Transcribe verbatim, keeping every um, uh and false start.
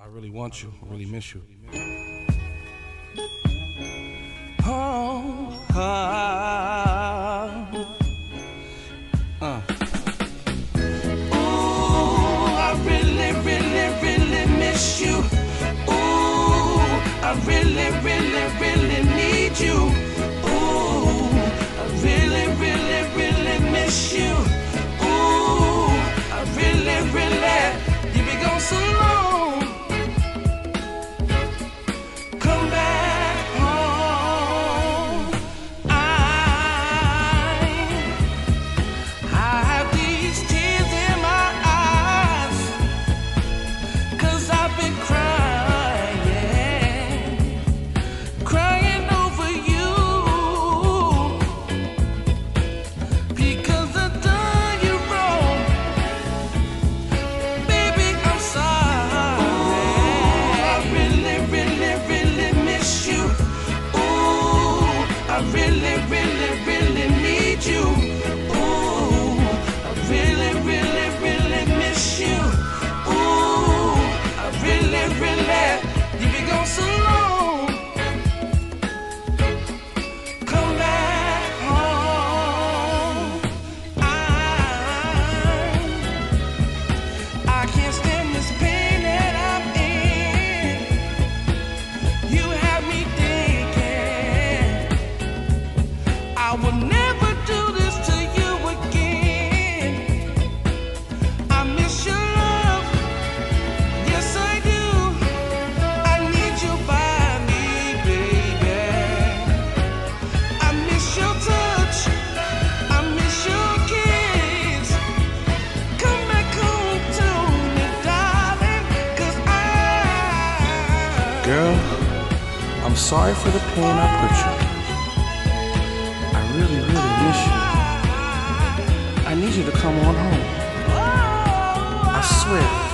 I really want you. I really miss you. Oh, ah, uh. Ooh, I really, really, really miss you. Ooh, I really, really, really need you. Ooh, I really, really, really miss you. Ooh, I really, really, you've been gone so long. Come back home. I, I have these tears in my eyes, 'cause I've been crying, crying over you, because I've done you wrong. Baby, I'm sorry. Ooh, I really, really, really miss you. Ooh, I really, really, really need you. Ooh, I really, really, really miss you. Ooh, I really, really, you've been gone so long. Come back home. I, I can't stand this pain that I'm in. You have me thinking I will never do this to you again. I miss your love, yes I do. I need you by me, baby. I miss your touch, I miss your kiss. Come back home to me, darling, 'cause I Girl, I'm sorry for the pain I put you. I really, really miss you. I need you to come on home. I swear.